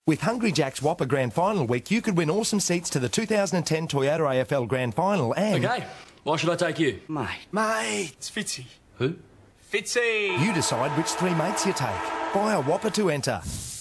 With Hungry Jack's Whopper Grand Final week, you could win awesome seats to the 2010 Toyota AFL Grand Final and... Okay, why should I take you? Mate, it's Fitzy. Who? Fitzy! You decide which three mates you take. Buy a Whopper to enter.